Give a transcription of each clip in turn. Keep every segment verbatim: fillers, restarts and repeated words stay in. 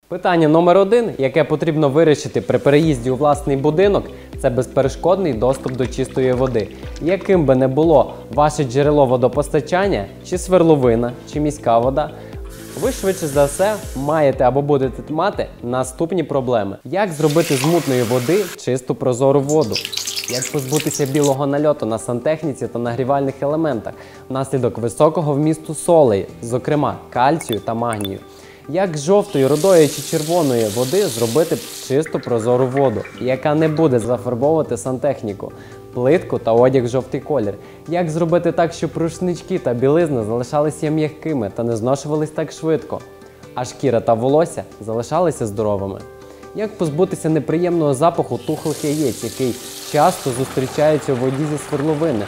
Питання номер один, яке потрібно вирішити при переїзді у власний будинок, це безперешкодний доступ до чистої води. Яким би не було ваше джерело водопостачання, чи сверловина, чи міська вода, ви швидше за все маєте або будете мати наступні проблеми. Як зробити з мутної води чисту прозору воду? Як позбутися білого нальоту на сантехніці та нагрівальних елементах внаслідок високого вмісту солей, зокрема кальцію та магнію? Як з жовтої, рудої чи червоної води зробити чисту прозору воду, яка не буде зафарбовувати сантехніку, плитку та одяг в жовтий колір? Як зробити так, щоб рушнички та білизна залишалися м'якими та не зношувались так швидко, а шкіра та волосся залишалися здоровими? Як позбутися неприємного запаху тухлих яєць, який часто зустрічається у воді зі свердловини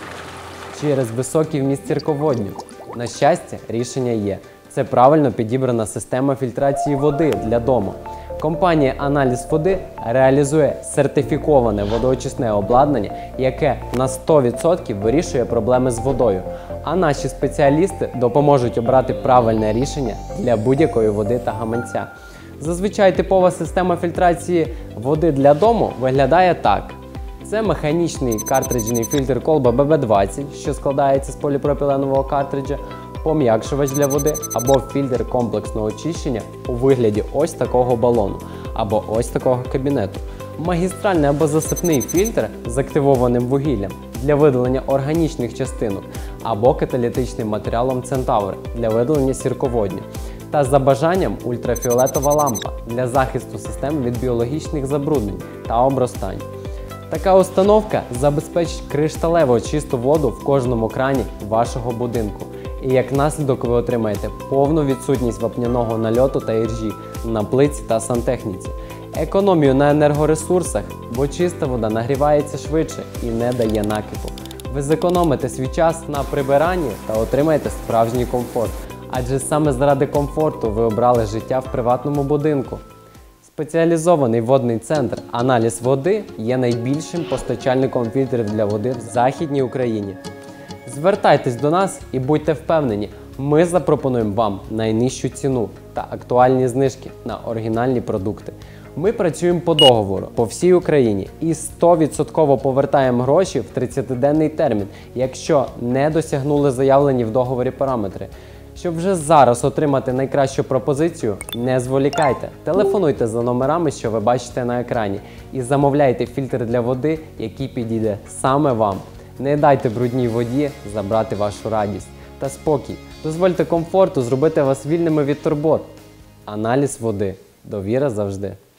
через високий вміст сірководню? На щастя, рішення є. Це правильно підібрана система фільтрації води для дому. Компанія «Аналіз води» реалізує сертифіковане водоочисне обладнання, яке на сто відсотків вирішує проблеми з водою. А наші спеціалісти допоможуть обрати правильне рішення для будь-якої води та гаманця. Зазвичай типова система фільтрації води для дому виглядає так. Це механічний картриджний фільтр колба бе бе двадцять, що складається з поліпропіленового картриджа, пом'якшувач для води або фільтр комплексного очищення у вигляді ось такого балону або ось такого кабінету. Магістральний або засипний фільтр з активованим вугіллям для видалення органічних частинок або каталітичним матеріалом Центавр для видалення сірководню. Та за бажанням ультрафіолетова лампа для захисту систем від біологічних забруднень та обростань. Така установка забезпечить кришталево чисту воду в кожному крані вашого будинку. І як наслідок ви отримаєте повну відсутність вапняного нальоту та іржі на плитці та сантехніці. Економію на енергоресурсах, бо чиста вода нагрівається швидше і не дає накипу. Ви зекономите свій час на прибиранні та отримаєте справжній комфорт. Адже саме заради комфорту ви обрали життя в приватному будинку. Спеціалізований водний центр «Аналіз води» є найбільшим постачальником фільтрів для води в Західній Україні. Звертайтесь до нас і будьте впевнені, ми запропонуємо вам найнижчу ціну та актуальні знижки на оригінальні продукти. Ми працюємо по договору по всій Україні і сто відсотків повертаємо гроші в тридцятиденний термін, якщо не досягнули заявлені в договорі параметри. Щоб вже зараз отримати найкращу пропозицію, не зволікайте. Телефонуйте за номерами, що ви бачите на екрані, і замовляйте фільтр для води, який підійде саме вам. Не дайте брудній воді забрати вашу радість та спокій. Дозвольте комфорту зробити вас вільними від турбот. Аналіз води. Довіра завжди.